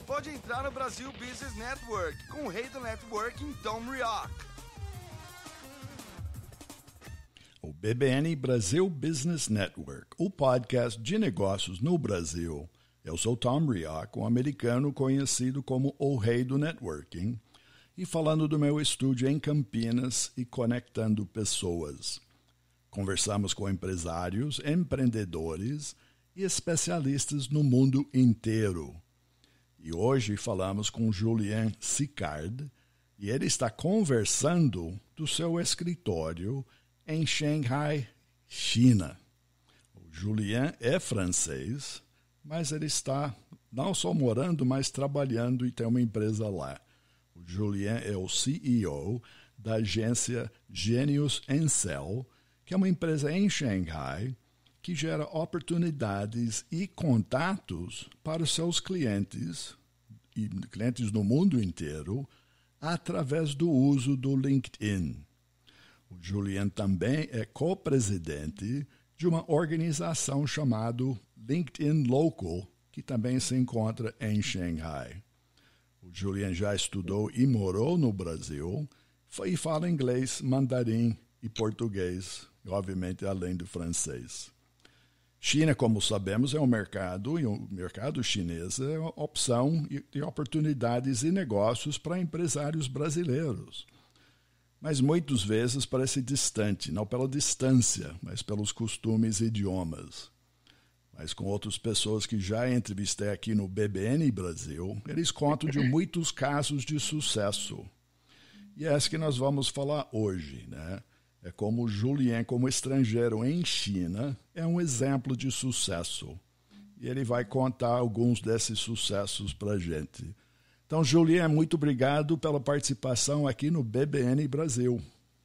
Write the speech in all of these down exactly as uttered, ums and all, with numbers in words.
pode entrar no Brasil Business Network com o rei do networking, Tom Rioch. O B B N Brasil Business Network, o podcast de negócios no Brasil. Eu sou Tom Rioch, um americano conhecido como o rei do networking, e falando do meu estúdio em Campinas e conectando pessoas. Conversamos com empresários, empreendedores e especialistas no mundo inteiro. E hoje falamos com Julien Sicard, e ele está conversando do seu escritório em Shanghai, China. O Julien é francês, mas ele está não só morando, mas trabalhando e tem uma empresa lá. O Julien é o C E O da agência Genius Encel, que é uma empresa em Shanghai que gera oportunidades e contatos para os seus clientes, e clientes do mundo inteiro, através do uso do LinkedIn. O Julien também é co-presidente de uma organização chamada LinkedIn Local, que também se encontra em Shanghai. O Julien já estudou e morou no Brasil e fala inglês, mandarim e português, obviamente além do francês. China, como sabemos, é um mercado, e o mercado chinês é uma opção de oportunidades e negócios para empresários brasileiros. Mas muitas vezes parece distante, não pela distância, mas pelos costumes e idiomas. Mas com outras pessoas que já entrevistei aqui no B B N Brasil, eles contam de muitos casos de sucesso. E é essa que nós vamos falar hoje, né? É como o Julien, como estrangeiro em China, é um exemplo de sucesso. E ele vai contar alguns desses sucessos para a gente. Então, Julien, muito obrigado pela participação aqui no B B N Brasil.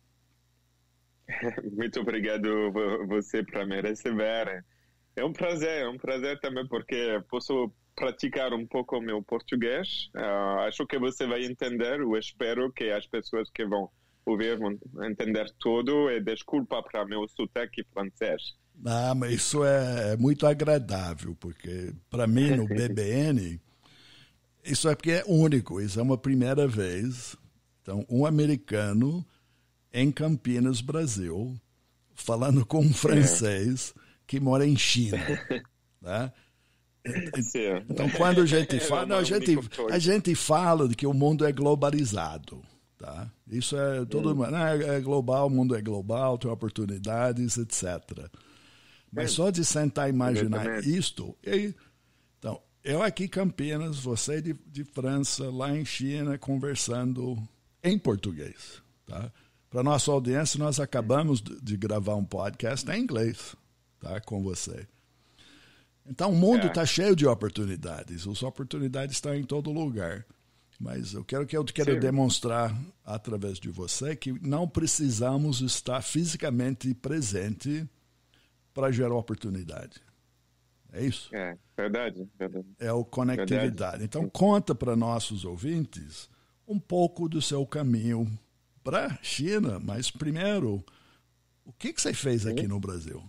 Muito obrigado você para me receber. É um prazer, é um prazer também porque posso praticar um pouco o meu português. Uh, acho que você vai entender, eu espero que as pessoas que vão ouvir vão entender tudo, e desculpa para meu sotaque francês. Ah, mas isso é muito agradável, porque para mim no B B N, isso é porque é único, isso é uma primeira vez. Então, um americano em Campinas, Brasil, falando com um francês é. que mora em China, né? Então, quando a gente fala, não, a, gente, a gente fala de que o mundo é globalizado. Tá? Isso é todo hum. mundo, é global, o mundo é global, tem oportunidades, etcétera. Mas é. só de sentar e imaginar isto, e, então, eu aqui em Campinas, você de, de França, lá em China, conversando em português. Tá? Para nossa audiência, nós acabamos de, de gravar um podcast em inglês, tá? Com você. Então, o mundo está é. cheio de oportunidades, as oportunidades estão em todo lugar. Mas eu quero que eu quero Sim. demonstrar através de você que não precisamos estar fisicamente presente para gerar oportunidade. É isso? É, verdade. verdade. É a conectividade. Verdade. Então, conta para nossos ouvintes um pouco do seu caminho para a China, mas primeiro, o que, que você fez aqui Sim. no Brasil?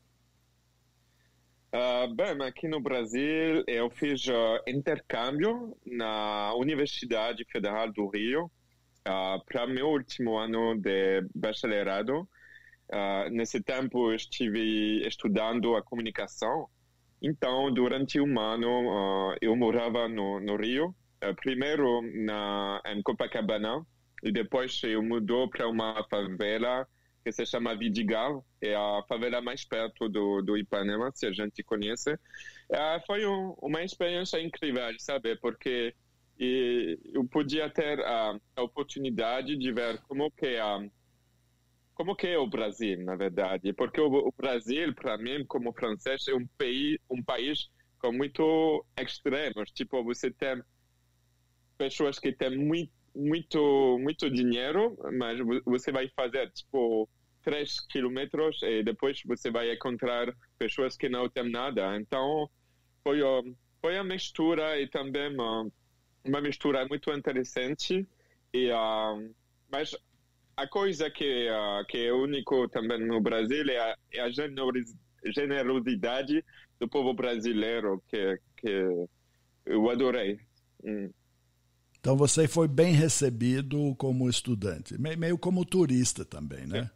Uh, bem, aqui no Brasil eu fiz uh, intercâmbio na Universidade Federal do Rio uh, para meu último ano de bacharelado. Uh, nesse tempo eu estive estudando a comunicação. Então, durante um ano uh, eu morava no, no Rio, uh, primeiro na, em Copacabana, e depois eu mudou para uma favela que se chama Vidigal, é a favela mais perto do, do Ipanema, se a gente conhece. Uh, foi um, uma experiência incrível, sabe? Porque e, eu podia ter uh, a oportunidade de ver como que, uh, como que é o Brasil, na verdade. Porque o, o Brasil, para mim, como francês, é um país, um país com muito extremos. Tipo, você tem pessoas que têm muito, muito, muito dinheiro, mas você vai fazer, tipo, três quilômetros e depois você vai encontrar pessoas que não têm nada. Então, foi, foi a mistura e também uma, uma mistura muito interessante. E, uh, mas a coisa que, uh, que é único também no Brasil é a, é a generosidade do povo brasileiro, que, que eu adorei. Hum. Então você foi bem recebido como estudante, meio como turista também, né?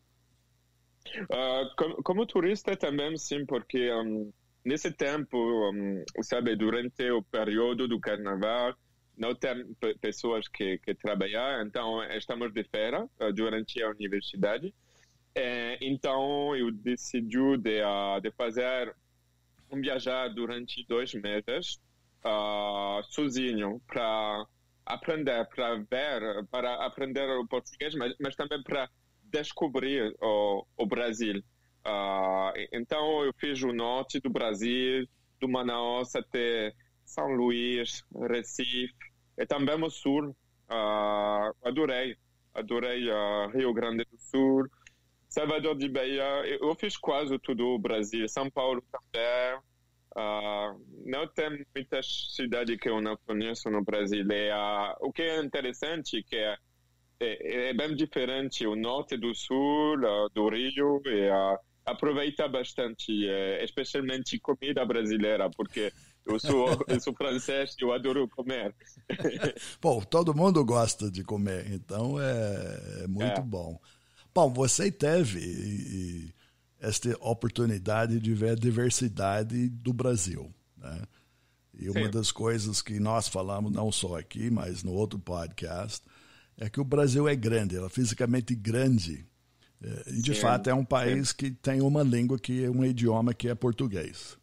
Uh, como, como turista também, sim, porque um, nesse tempo, um, sabe, durante o período do carnaval, não tem p- pessoas que, que trabalham, então estamos de férias uh, durante a universidade. É, então eu decidi de, uh, de fazer um viajar durante dois meses uh, sozinho para aprender, para ver, para aprender o português, mas, mas também para descobrir o, o Brasil. Uh, então eu fiz o norte do Brasil, do Manaus até São Luís, Recife, e também o sul. Uh, adorei, adorei uh, Rio Grande do Sul, Salvador de Bahia. Eu fiz quase todo o Brasil, São Paulo também. Uh, não tem muitas cidades que eu não conheço no Brasil. E, uh, o que é interessante é que é, é, é bem diferente o norte do sul, uh, do Rio, e uh, aproveita bastante, uh, especialmente comida brasileira, porque eu sou, eu sou francês e eu adoro comer. Bom, todo mundo gosta de comer, então é, é muito É. bom. Bom, você teve e, e, esta oportunidade de ver a diversidade do Brasil, né? E uma Sim. das coisas que nós falamos, não só aqui, mas no outro podcast, é que o Brasil é grande, ela é fisicamente grande. E, de Sim, fato, é um sim. país que tem uma língua, que é um idioma que é português.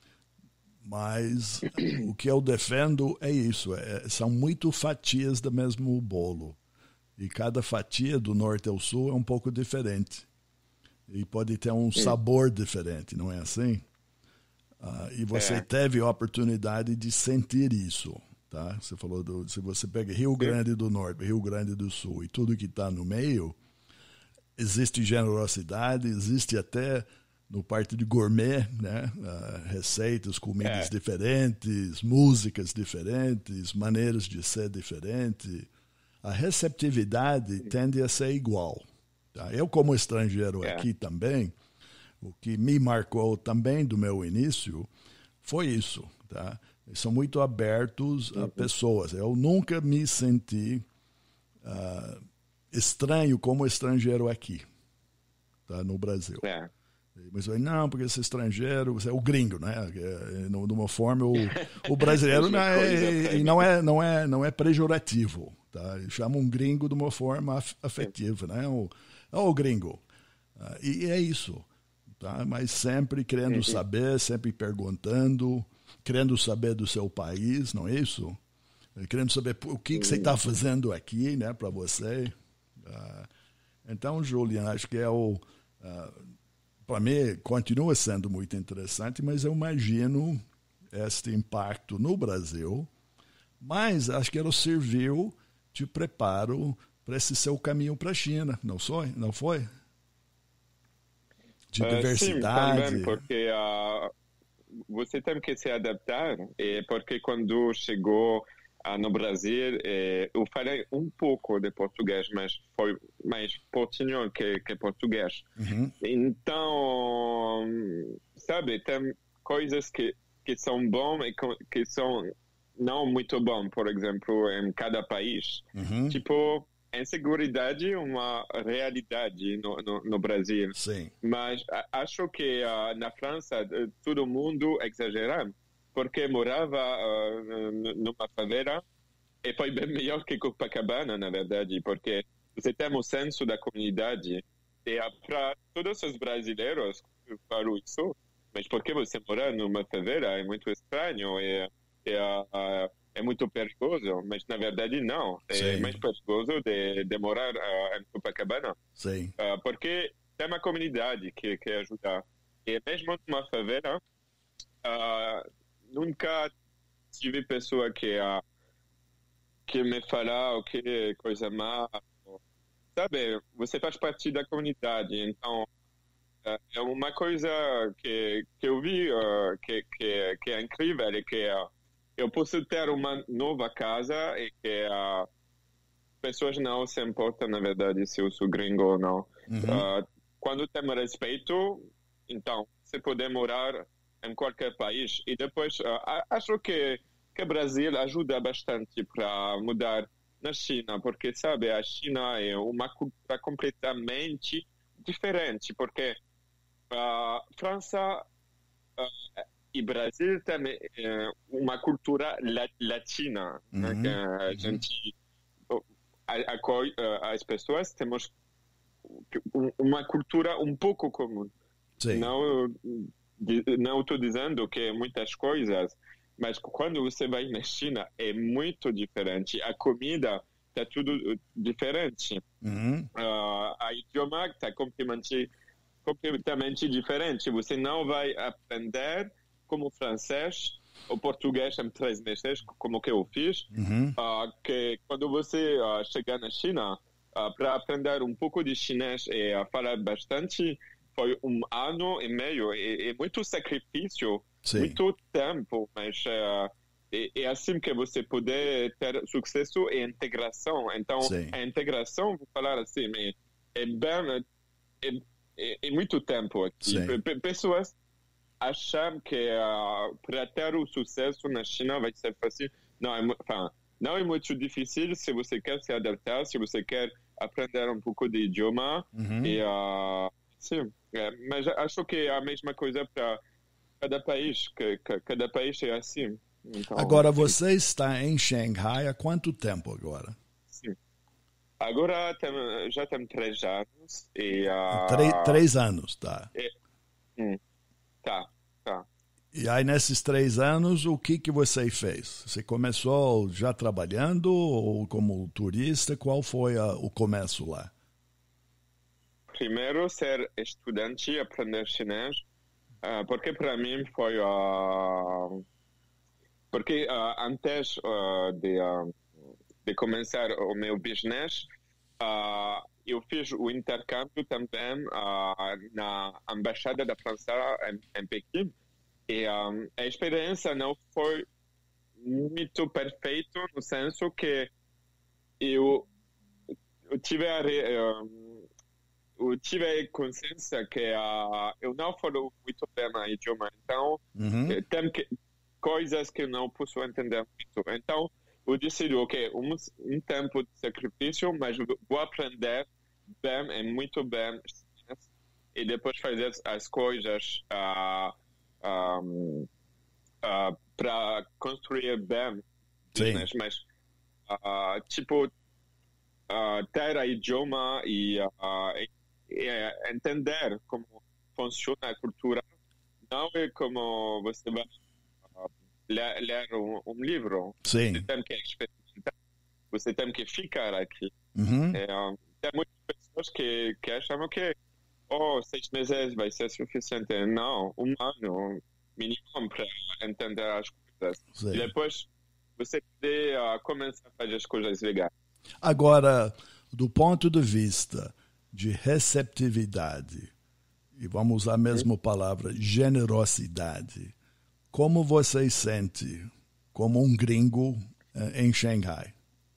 Mas o que eu defendo é isso, é, são muito fatias do mesmo bolo. E cada fatia, do norte ao sul, é um pouco diferente. E pode ter um sabor diferente, não é assim? Ah, e você É. teve a oportunidade de sentir isso, tá? Você falou, do, se você pega Rio Grande do Norte, Rio Grande do Sul e tudo que está no meio, existe generosidade, existe até no parte de gourmet, né? Uh, receitas, comidas É. diferentes, músicas diferentes, maneiras de ser diferentes. A receptividade tende a ser igual. Tá? Eu, como estrangeiro É. aqui também, o que me marcou também do meu início foi isso. Tá? Eles são muito abertos a pessoas. Eu nunca me senti uh, estranho como estrangeiro aqui, tá? No Brasil. É. Mas não, porque você é estrangeiro, você é o gringo, né? De uma forma, o, o brasileiro não é, e não é, não é, não é pejorativo, tá? Chama um gringo de uma forma afetiva, né? O, o gringo. E é isso, tá? Mas sempre querendo saber, sempre perguntando, querendo saber do seu país, não é isso? Querendo saber o que, que você está fazendo aqui, né? Para você. Então, Julian, acho que é o... para mim, continua sendo muito interessante, mas eu imagino este impacto no Brasil. Mas acho que ela serviu de preparo para esse seu caminho para a China, não foi? Não foi? De Uh, diversidade. Sim, também, porque uh, você tem que se adaptar, e porque quando chegou uh, no Brasil, eh, eu falei um pouco de português, mas foi mais portunhol que, que português. Uhum. Então, sabe, tem coisas que, que são boas e que são não muito bom, por exemplo, em cada país. Uhum. Tipo, a inseguridade é uma realidade no, no, no Brasil. Sim. Mas a, acho que uh, na França todo mundo exagera, porque morava uh, numa favela e foi bem melhor que Copacabana, na verdade, porque você tem o senso da comunidade. E para todos os brasileiros, eu falo isso, mas porque você mora numa favela é muito estranho e É, uh, é muito perigoso, mas na verdade não. Sim. É mais perigoso de, de morar uh, em Copacabana. Sim. Uh, porque tem uma comunidade que, que ajuda. E mesmo numa favela, uh, nunca tive pessoa que, uh, que me fala o que coisa má. Sabe, você faz parte da comunidade, então uh, é uma coisa que, que eu vi uh, que, que, que é incrível e que uh, eu posso ter uma nova casa e que as uh, pessoas não se importam, na verdade, se eu sou gringo ou não. Uhum. Uh, quando tem respeito, então, você pode morar em qualquer país. E depois, uh, acho que que o Brasil ajuda bastante para mudar na China, porque, sabe, a China é uma cultura completamente diferente, porque a uh, França uh, e Brasil têm uh, uma cultura la- latina, uhum, né, que a uhum. gente acolhe uh, as pessoas, temos uma cultura um pouco comum. Sim. Não não estou dizendo que é muitas coisas, mas quando você vai na China é muito diferente. A comida está tudo diferente. Uhum. Uh, a idioma está completamente, completamente diferente. Você não vai aprender como francês ou português em três meses, como que eu fiz. Uhum. Uh, que quando você uh, chegar na China, uh, para aprender um pouco de chinês e uh, falar bastante, foi um ano e meio. É, é muito sacrifício, sim, muito tempo, mas uh, é, é assim que você pode ter sucesso e integração. Então, sim, a integração, vou falar assim, é, é bem, é, é, é muito tempo aqui. P- pessoas acham que uh, para ter o sucesso na China vai ser fácil. Não, é, enfin, não é muito difícil se você quer se adaptar, se você quer aprender um pouco de idioma. Uhum. E, uh, sim, é, mas acho que é a mesma coisa para cada país, que, que cada país é assim. Então, agora, você está em Xangai há quanto tempo agora? Sim. Agora tem, já tem três anos. E, uh, três, três anos, tá. E, hum, tá, tá. E aí, nesses três anos, o que, que você fez? Você começou já trabalhando ou como turista? Qual foi a, o começo lá? Primeiro, ser estudante, aprender chinês, uh, porque para mim foi... Uh, porque uh, antes uh, de, uh, de começar o meu business, uh, eu fiz o intercâmbio também uh, na Embaixada da França em, em Pequim. E um, a experiência não foi muito perfeita no senso que eu, eu tive a... Um, eu tive consciência que uh, eu não falo muito bem o idioma, então uhum. tem que, coisas que eu não posso entender muito. Então, eu decidi, ok, um, um tempo de sacrifício, mas vou aprender bem e muito bem e depois fazer as coisas uh, um, uh, para construir bem business. Mas, uh, tipo, uh, ter o idioma e uh, É entender como funciona a cultura, não é como você vai uh, ler, ler um, um livro. Sim. Você tem que experimentar, você tem que ficar aqui. Uhum. É, um, tem muitas pessoas que, que acham que oh, seis meses vai ser suficiente. Não, um ano mínimo para entender as coisas. Sim. E depois você pode uh, começar a fazer as coisas legais. Agora, do ponto de vista de receptividade, e vamos usar a mesma palavra, generosidade, como você sente como um gringo em Xangai?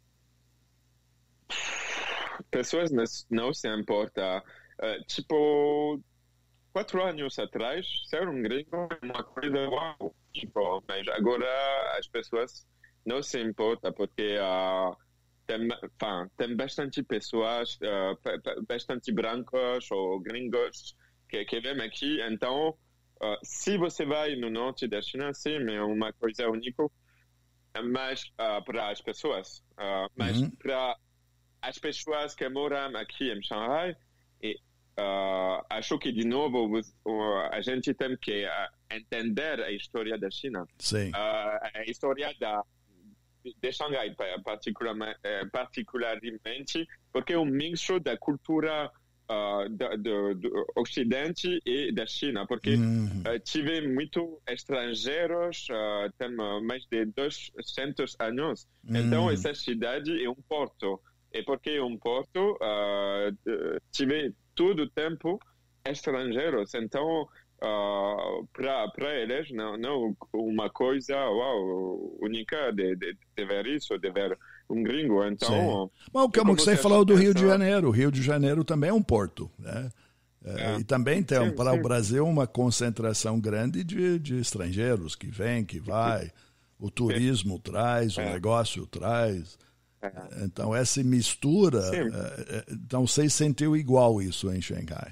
Pessoas não se importam. Uh, tipo, quatro anos atrás, ser um gringo é uma coisa uau. Tipo, mas agora as pessoas não se importam porque... Uh, Tem, enfin, tem bastante pessoas, uh, bastante brancos ou gringos que, que vêm aqui. Então, uh, se você vai no norte da China, sim, é uma coisa única. Mas uh, para as pessoas, uh, mas uhum. para as pessoas que moram aqui em Xangai, e, uh, acho que, de novo, uh, a gente tem que uh, entender a história da China. Sim. Uh, a história da de Xangai, particularmente, particularmente, porque é um mixo da cultura uh, do, do, do Ocidente e da China, porque uhum. uh, tive muito estrangeiros, uh, tem mais de duzentos anos, uhum. então essa cidade é um porto, e porque é um porto, uh, tive todo o tempo estrangeiros, então Uh, para eles não, não uma coisa uau, única de, de, de ver isso, de ver um gringo. Então, bom, como você falou do Rio de Janeiro, o Rio de Janeiro também é um porto, né? É. E também tem sim, para sim. o Brasil uma concentração grande de, de estrangeiros que vêm, que vai. o turismo sim. traz, é. o negócio traz. É. Então, essa mistura... É, então, você sentiu igual isso em Xangai?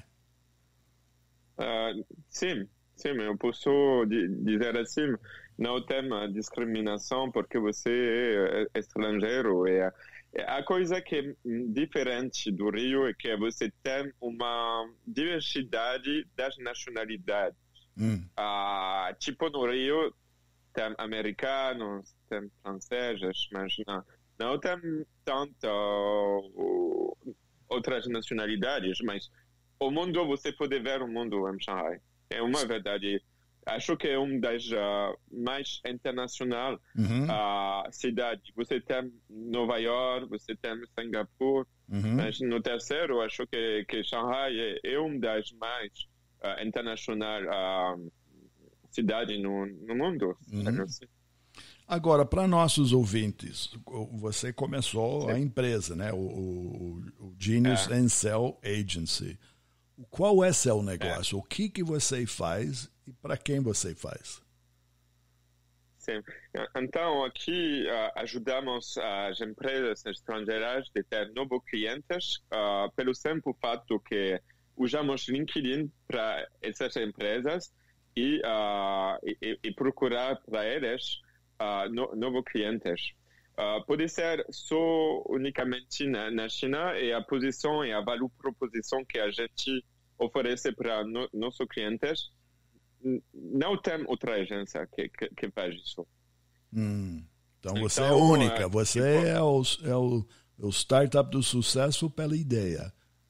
Uh, sim, sim, eu posso dizer assim, não tem discriminação porque você é estrangeiro. É, a coisa que é diferente do Rio é que você tem uma diversidade das nacionalidades. Hum. Uh, tipo no Rio, tem americanos, tem franceses, mas não, não tem tanto uh, outras nacionalidades, mas o mundo, você pode ver o mundo em Xangai. É uma verdade. Acho que é uma das uh, mais internacional uhum. uh, cidades. Você tem Nova York, você tem Singapura, uhum. mas no terceiro, acho que, que Xangai é, é uma das mais uh, internacional uh, cidades no, no mundo. Uhum. Assim. Agora, para nossos ouvintes, você começou Sim. a empresa, né? O, o, o Genius é. Cell Agency. Qual é seu negócio? É. O que, que você faz e para quem você faz? Sim. Então, aqui uh, ajudamos as empresas estrangeiras a ter novos clientes uh, pelo simples fato que usamos LinkedIn para essas empresas e, uh, e, e procurar para eles uh, no, novos clientes. Uh, pode ser só unicamente na, na China e a posição e a valor proposição que a gente oferece para no, nossos clientes não tem outra agência que, que, que faz isso. Hum, então você então, é única, você tipo, é, o, é o, o startup do sucesso pela ideia.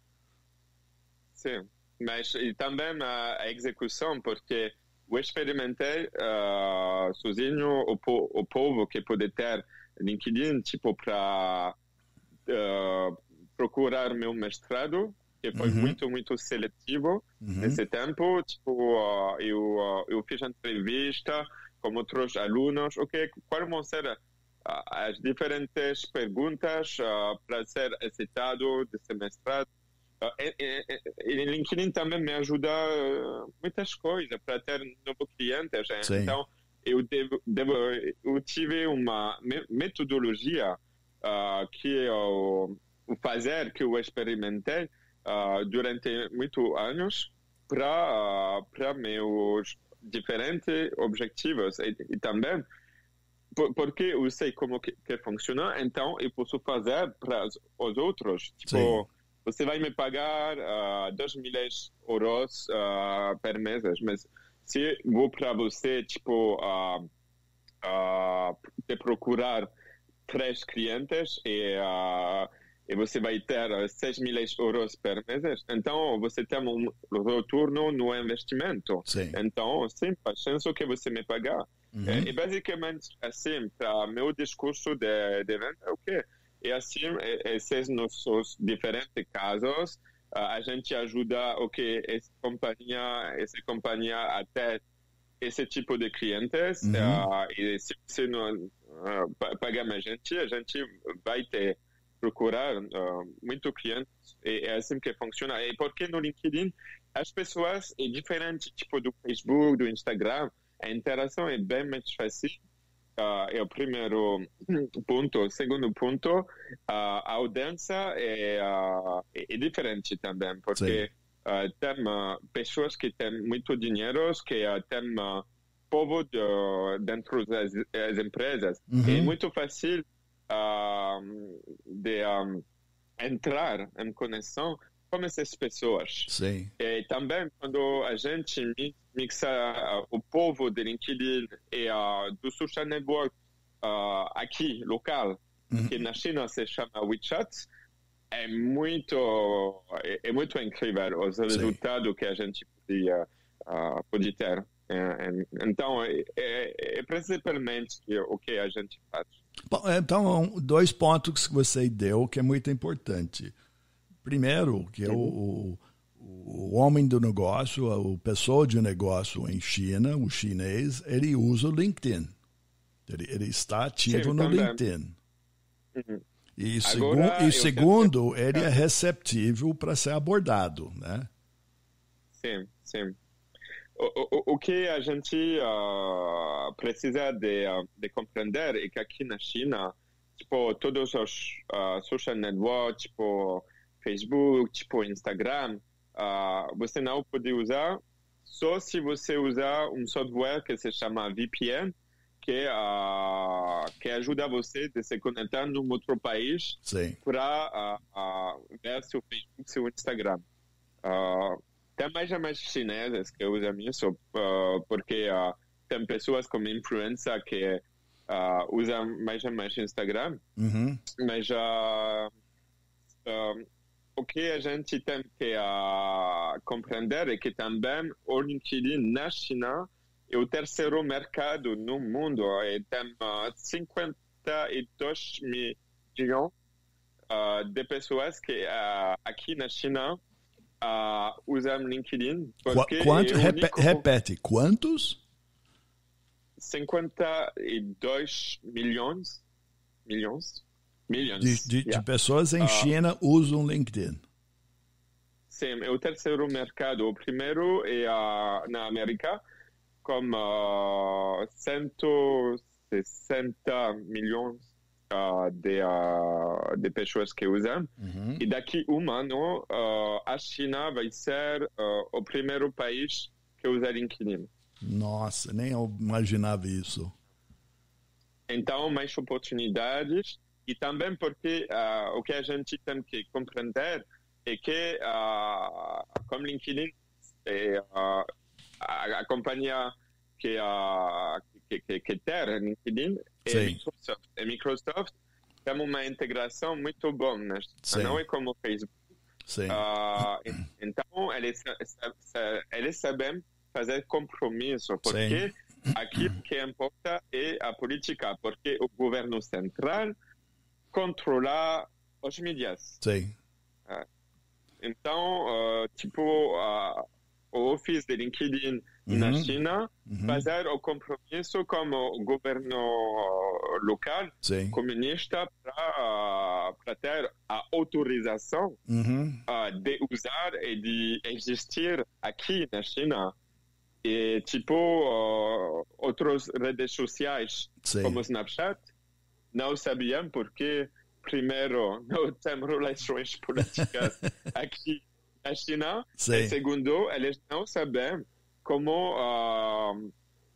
Sim, mas e também a, a execução, porque eu experimentei uh, sozinho o, o povo que pode ter LinkedIn, tipo, para uh, procurar meu mestrado, que foi uhum. muito, muito seletivo uhum. nesse tempo. Tipo, uh, eu, uh, eu fiz entrevista com outros alunos. Okay, quais vão ser uh, as diferentes perguntas uh, para ser aceitado desse mestrado? Uh, e, e, e LinkedIn também me ajuda uh, muitas coisas para ter novos clientes. Sim. Então, eu, devo, devo, eu tive uma metodologia uh, que é o, o fazer que eu experimentei uh, durante muitos anos para uh, para meus diferentes objetivos e, e também por, porque eu sei como que, que funciona, então eu posso fazer para os outros. Tipo, Sim. você vai me pagar uh, dois mil euros uh, por mês, mas se vou para você, tipo, uh, uh, te procurar três clientes e, uh, e você vai ter seis mil euros por mês, então você tem um retorno no investimento. Sim. Então, sim, a chance que você me pagar. Uhum. É, e basicamente, assim, para meu discurso de, de venda, ok. E assim, esses nossos diferentes casos, a gente ajuda, ok, essa companhia, essa companhia a ter esse tipo de clientes, uhum. uh, e se você não uh, pagar a gente, a gente vai te procurar uh, muito clientes, e é assim que funciona. E porque no LinkedIn, as pessoas, é diferente, tipo do Facebook, do Instagram, a interação é bem mais fácil. Uh, é o primeiro ponto. O segundo ponto, uh, a audiência é, uh, é diferente também, porque uh, tem uh, pessoas que têm muito dinheiro, que uh, têm uh, povo de, dentro das, das empresas. Uhum. É muito fácil uh, de um, entrar em conexão com essas pessoas. Sim. E também, quando a gente mixa uh, o povo de LinkedIn e uh, do social network uh, aqui, local, uhum. que na China se chama WeChat, é muito, é, é muito incrível os resultados que a gente pode, uh, pode ter. Uh, então, é, é, é principalmente o que a gente faz. Bom, então, dois pontos que você deu que é muito importante. Primeiro, que é o, o, o homem do negócio, o pessoa de negócio em China, o chinês, ele usa o LinkedIn. Ele, ele está ativo Sim, no também. LinkedIn. Uhum. E, segu, e segundo, quero... ele é receptível para ser abordado, né? Sim, sim. o, o, o que a gente uh, precisa de, uh, de compreender é que aqui na China, tipo, todos os uh, social networks, tipo Facebook, tipo Instagram, uh, você não pode usar só se você usar um software que se chama V P N, que, uh, que ajuda você a se conectar num outro país para uh, uh, ver seu Facebook, seu Instagram. Uh, tem mais ou mais chineses que usam isso, uh, porque uh, tem pessoas como influencer que uh, usam mais ou mais Instagram, uhum. mas uh, uh, o que a gente tem que uh, compreender é que também o LinkedIn na China é o terceiro mercado no mundo, e tem uh, cinquenta e dois milhões uh, de pessoas que uh, aqui na China Uh, usam LinkedIn. Qu- quanto? É Rep- único... Repete, quantos? cinquenta e dois milhões. Milhões? Milhões. De, de, yeah. de pessoas em uh, China usam LinkedIn. Sim, é o terceiro mercado. O primeiro é uh, na América, com uh, cento e sessenta milhões Uh, de, uh, de pessoas que usam. Uhum. E daqui um ano, uh, a China vai ser uh, o primeiro país que usa LinkedIn. Nossa, nem eu imaginava isso. Então, mais oportunidades. E também porque uh, o que a gente tem que compreender é que, uh, como LinkedIn é uh, a, a companhia que, uh, que, que, que tem LinkedIn, é Microsoft. E Microsoft tem uma integração muito boa, né? Não é como o Facebook. Uh, então, eles, eles sabem fazer compromisso, porque Sim. aqui o que importa é a política, porque o governo central controla os mídias. Sim. Uh, então, uh, tipo, uh, o office de LinkedIn uhum. na China, uhum. fazer o compromisso com o governo local Sim. comunista para ter a autorização uhum. uh, de usar e de existir aqui na China. E, tipo, uh, outras redes sociais, Sim. como o Snapchat, não sabiam porque, primeiro, não tem relações políticas aqui na China, Sim. e segundo, eles não sabem como uh,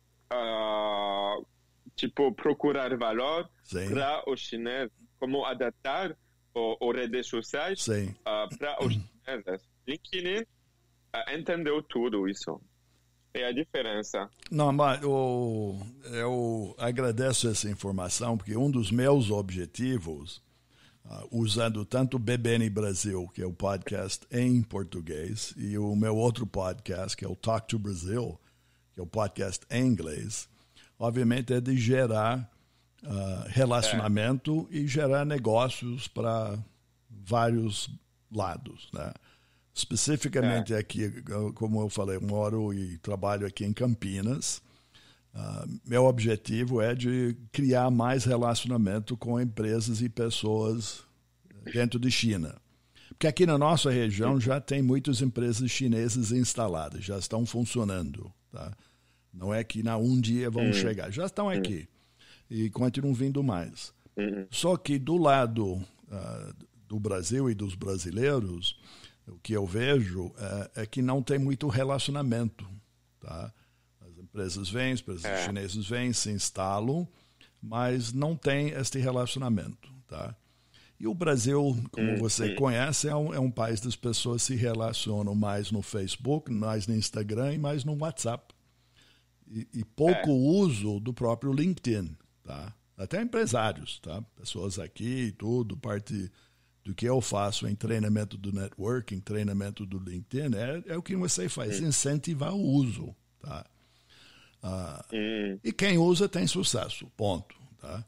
uh, tipo procurar valor para os chineses, como adaptar as redes sociais uh, para os chineses. LinkedIn uh, entendeu tudo isso. É a diferença. Não, mas eu, eu agradeço essa informação, porque um dos meus objetivos Uh, usando tanto o B B N Brasil, que é o podcast em português, e o meu outro podcast, que é o Talk to Brazil, que é o podcast em inglês, obviamente é de gerar uh, relacionamento é. e gerar negócios para vários lados, né? Especificamente é. aqui, como eu falei, eu moro e trabalho aqui em Campinas. Uh, meu objetivo é de criar mais relacionamento com empresas e pessoas dentro de China. Porque aqui na nossa região já tem muitas empresas chinesas instaladas, já estão funcionando. Tá? Não é que na um dia vão uhum. chegar, já estão aqui e continuam vindo mais. Uhum. Só que do lado uh, do Brasil e dos brasileiros, o que eu vejo é, é que não tem muito relacionamento, tá? Empresas vêm, empresas é. chinesas vêm, se instalam, mas não tem este relacionamento, tá? E o Brasil, como você conhece, é um, é um país das pessoas se relacionam mais no Facebook, mais no Instagram e mais no WhatsApp. E, e pouco é. uso do próprio LinkedIn, tá? Até empresários, tá? Pessoas aqui e tudo, parte do que eu faço em treinamento do networking, treinamento do LinkedIn, é, é o que você faz, incentivar o uso, tá? Ah, hum. E quem usa tem sucesso, ponto. Tá?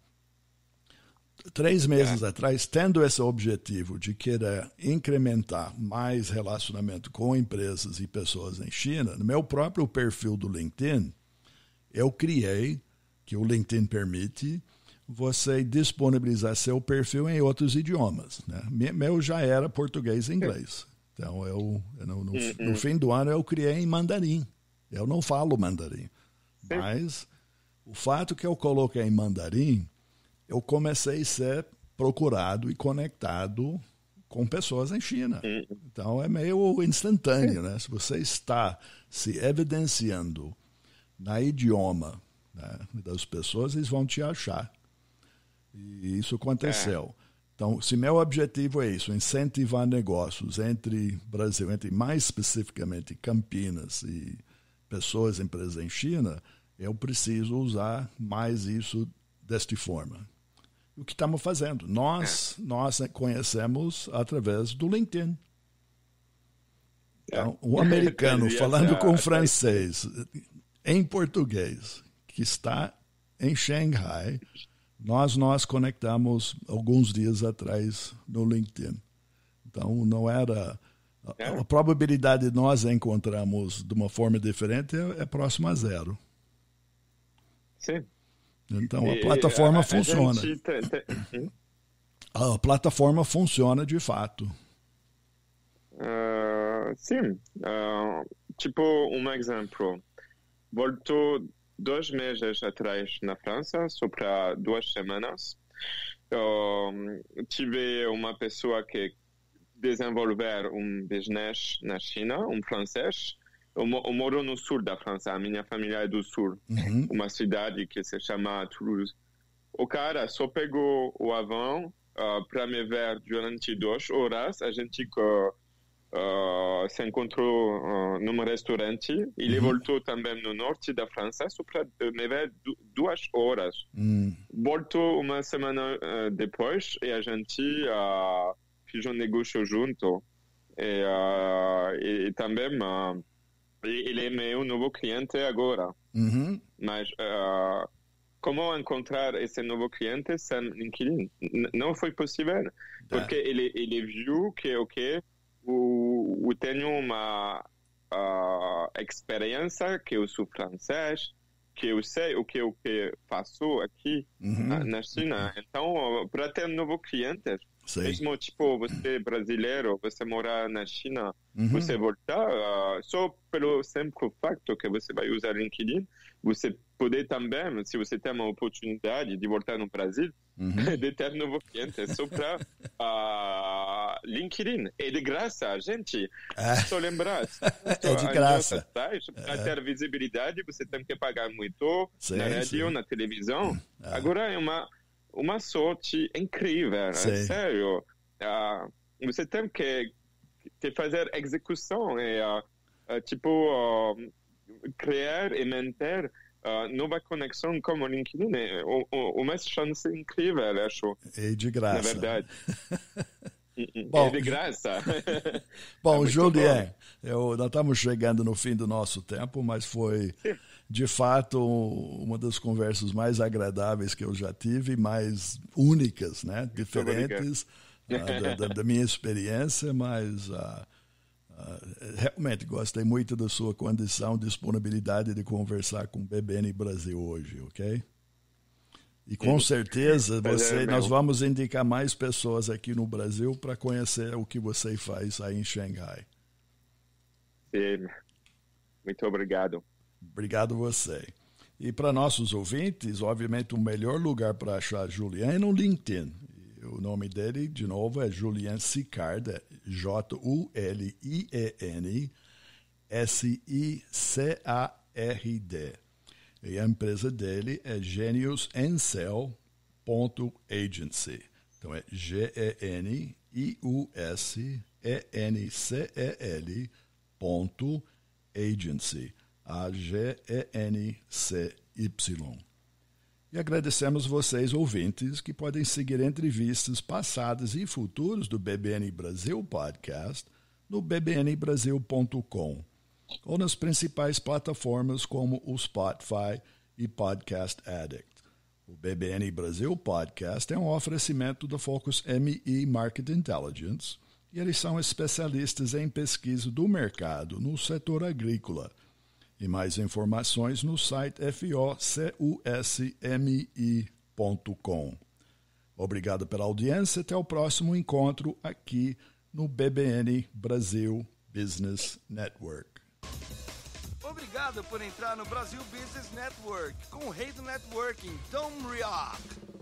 Três meses é. atrás, tendo esse objetivo de querer incrementar mais relacionamento com empresas e pessoas em China, no meu próprio perfil do LinkedIn, eu criei, que o LinkedIn permite, você disponibilizar seu perfil em outros idiomas. Né? Meu já era português e inglês. Então, eu, no, no, no fim do ano, eu criei em mandarim. Eu não falo mandarim, Sim. mas o fato que eu coloquei em mandarim, eu comecei a ser procurado e conectado com pessoas em China. Sim. Então é meio instantâneo, né? Se você está se evidenciando na idioma, né, das pessoas, eles vão te achar. E isso aconteceu. É. Então, se meu objetivo é isso, incentivar negócios entre Brasil, entre mais especificamente Campinas e pessoas, empresas em China, eu preciso usar mais isso desta forma. O que estamos fazendo? Nós, nós conhecemos através do LinkedIn. Então, um americano falando com um francês em português que está em Xangai, nós nós conectamos alguns dias atrás no LinkedIn. Então, não era... A, a probabilidade de nós encontrarmos de uma forma diferente é, é próxima a zero. Sim. Então, a plataforma a, a funciona. Gente... A plataforma funciona de fato. Uh, sim. Uh, tipo, um exemplo. Voltou dois meses atrás na França, só para duas semanas. Uh, tive uma pessoa que desenvolver um business na China, um francês. Eu, eu moro no sul da França, a minha família é do sul, uhum. Uma cidade que se chama Toulouse. O cara só pegou o avião uh, para me ver durante duas horas. A gente uh, uh, se encontrou uh, num restaurante. Ele uhum. voltou também no norte da França só para me ver du- duas horas. Uhum. Voltou uma semana uh, depois e a gente uh, fez um negócio junto. E, uh, e, e também... Uh, ele é meu novo cliente agora. Uhum. Mas uh, como encontrar esse novo cliente sem LinkedIn? N- não foi possível. Porque é. ele, ele viu que okay, eu, eu tenho uma uh, experiência, que eu sou francês, que eu sei o que eu que faço aqui uhum. na, na China. Uhum. Então, para ter um novo cliente, Sim. mesmo tipo você brasileiro, você morar na China, uhum. você voltar, uh, só pelo simples facto que você vai usar LinkedIn, você pode também, se você tem uma oportunidade de voltar no Brasil, uhum. de ter um novo cliente, só para uh, LinkedIn. É de graça, gente. É. Só lembrar. É de graça. Para é. ter visibilidade, você tem que pagar muito sim, na rádio, sim. na televisão. É. Agora é uma... uma sorte incrível, é sério. Uh, você tem que, que fazer execução e, uh, uh, tipo, uh, criar e manter uh, nova conexão como o LinkedIn. É uma chance incrível, acho. E de graça. Na verdade. Bom, é de graça. Bom, é Julien, eu, nós estamos chegando no fim do nosso tempo, mas foi... Sim. De fato, uma das conversas mais agradáveis que eu já tive, mais únicas, né? Diferentes uh, da, da minha experiência, mas uh, uh, realmente gostei muito da sua condição, disponibilidade de conversar com o B B N Brasil hoje, ok? E com certeza você, nós vamos indicar mais pessoas aqui no Brasil para conhecer o que você faz aí em Xangai. Sim. Muito obrigado. Obrigado você. E para nossos ouvintes, obviamente o melhor lugar para achar Julien é no LinkedIn. O nome dele, de novo, é Julien Sicard, é J U L I E N S I C A R D. E a empresa dele é genius encel ponto agency. Então é G E N I U S E N C E L ponto agency. A G E N C Y. E agradecemos vocês, ouvintes, que podem seguir entrevistas passadas e futuras do B B N Brasil Podcast no b b n brasil ponto com ou nas principais plataformas como o Spotify e Podcast Addict. O B B N Brasil Podcast é um oferecimento da Focus M E Market Intelligence e eles são especialistas em pesquisa do mercado no setor agrícola. E mais informações no site focusmi ponto com. Obrigado pela audiência. Até o próximo encontro aqui no B B N Brasil Business Network. Obrigado por entrar no Brasil Business Network com o rei do networking, Tom Rioch.